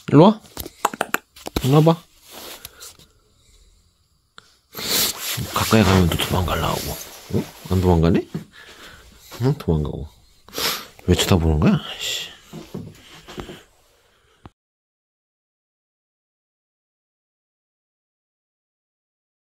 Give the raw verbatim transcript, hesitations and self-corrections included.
일로 와. 일로 와봐. 가까이 가면 또 도망가려고. 어? 안 도망가네? 응? 도망가고. 왜 쳐다보는 거야? 씨.